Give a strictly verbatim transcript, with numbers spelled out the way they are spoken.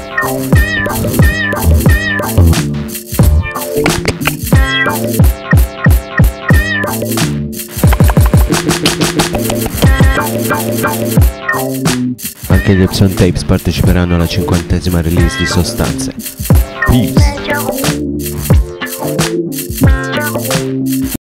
Anche gli Epson Tapes parteciperanno alla cinquantesima release di Sostanze. Peace.